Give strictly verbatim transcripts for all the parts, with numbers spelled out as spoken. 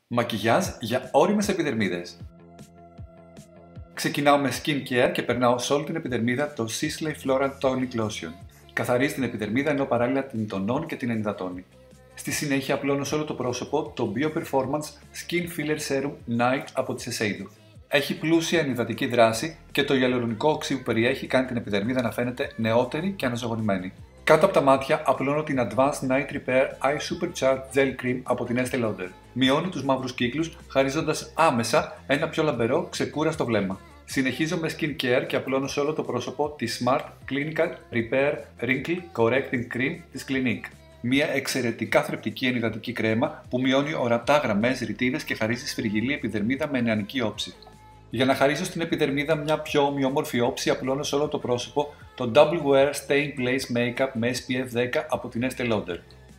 Μακιγιάζ για ώριμες επιδερμίδες. Ξεκινάω με skin care και περνάω σε όλη την επιδερμίδα το Sisley Floral Tonic Lotion. Καθαρίζει την επιδερμίδα ενώ παράλληλα την τονώνει και την ενυδατώνει. Στη συνέχεια απλώνω σε όλο το πρόσωπο το Bio Performance Skin Filler Serum Night από τη Shiseido. Έχει πλούσια ενυδατική δράση και το γυαλουρονικό οξύ που περιέχει κάνει την επιδερμίδα να φαίνεται νεότερη και αναζωογονημένη. Κάτω από τα μάτια απλώνω την Advanced Night Repair Eye Supercharged Gel Cream από την Estée Lauder. Μειώνει τους μαύρους κύκλους, χαρίζοντας άμεσα ένα πιο λαμπερό, ξεκούραστο βλέμμα. Συνεχίζω με skin care και απλώνω σε όλο το πρόσωπο τη Smart Clinical Repair Wrinkle Correcting Cream της Clinique. Μια εξαιρετικά θρεπτική ενυδατική κρέμα που μειώνει ορατά γραμμές, ρητίδες και χαρίζει σφριγγυλή επιδερμίδα με νεανική όψη. Για να χαρίσω στην επιδερμίδα μια πιο ομοιόμορφη όψη, απλώνω σε όλο το πρόσωπο το Double Wear Stay in Place Makeup με ες πι εφ δέκα από την Estée Lauder.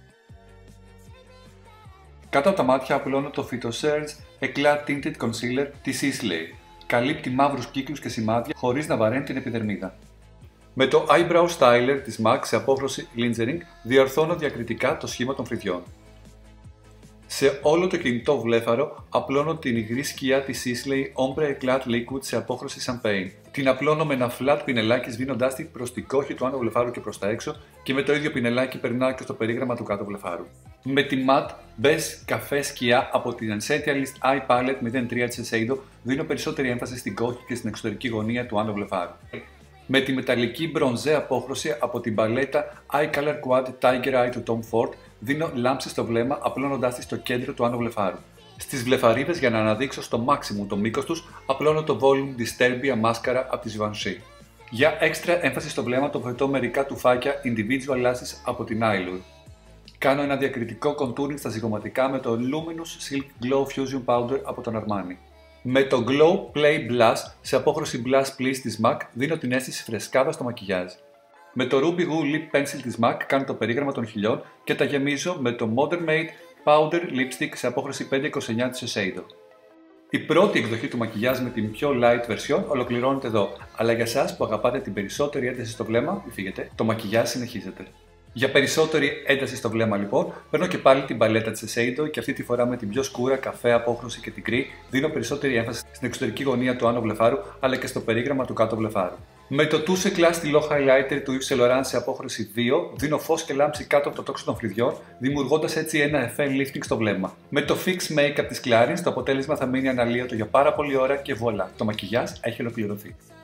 Κάτω από τα μάτια απλώνω το Phytosurge Eclat Tinted Concealer της Sisley. Καλύπτει μαύρους κύκλους και σημάδια χωρίς να βαραίνει την επιδερμίδα. Με το Eyebrow Styler της μακ σε απόχρωση Lingering διορθώνω διακριτικά το σχήμα των φρυδιών. Σε όλο το κινητό βλέφαρο απλώνω την υγρή σκιά της Sisley Ombre Eclat Liquid σε απόχρωση Champagne. Την απλώνω με ένα flat πινελάκι σβήνοντάς την προς την κόχη του άνω βλεφάρου και προς τα έξω και με το ίδιο πινελάκι περνάω και στο περίγραμμα του κάτω βλεφάρου. Με τη matte beige καφέ σκιά από την Essentialist Eye Palette μηδέν τρία της Shiseido δίνω περισσότερη έμφαση στην κόχη και στην εξωτερική γωνία του άνω βλεφάρου. Με τη μεταλλική μπρονζέ απόχρωση από την παλέτα Eye Color Quad Tiger Eye του Tom Ford δίνω λάμψη στο βλέμμα απλώνοντάς τη στο κέντρο του άνω βλεφάρου. Στις βλεφαρίδες για να αναδείξω στο maximum το μήκος τους απλώνω το Volume Disturbia μάσκαρα από τη Givenchy. Για έξτρα έμφαση στο βλέμμα τοποθετώ μερικά τουφάκια Individual Lashes από την Eyelure. Κάνω ένα διακριτικό contouring στα ζυγωματικά με το Luminous Silk Glow Fusion Powder από τον Armani. Με το Glow Play Blush σε απόχρωση Blush Please της μακ δίνω την αίσθηση φρεσκάδα στο μακιγιάζ. Με το Ruby Woo Lip Pencil της μακ κάνω το περίγραμμα των χειλιών και τα γεμίζω με το Modern Made Powder Lipstick σε απόχρωση πέντε είκοσι εννιά της Shiseido. Η πρώτη εκδοχή του μακιγιάζ με την πιο light version ολοκληρώνεται εδώ, αλλά για εσάς που αγαπάτε την περισσότερη ένταση στο βλέμμα, μη φύγετε, το μακιγιάζ συνεχίζεται. Για περισσότερη ένταση στο βλέμμα λοιπόν, παίρνω και πάλι την παλέτα της Shiseido και αυτή τη φορά με την πιο σκούρα καφέ απόχρωση και την γκρι δίνω περισσότερη έμφαση στην εξωτερική γωνία του άνω βλεφάρου αλλά και στο περίγραμμα του κάτω βλεφάρου. Με το Touche Class στυλό highlighter του Yves Saint Laurent σε απόχρωση δύο δίνω φως και λάμψη κάτω από το τόξο των φρυδιών, δημιουργώντας έτσι ένα εφέ lifting στο βλέμμα. Με το Fix Makeup της Clarins το αποτέλεσμα θα μείνει αναλύωτο για πάρα πολλή ώρα και voilà, το μακιγιάζ έχει ολοκληρωθεί.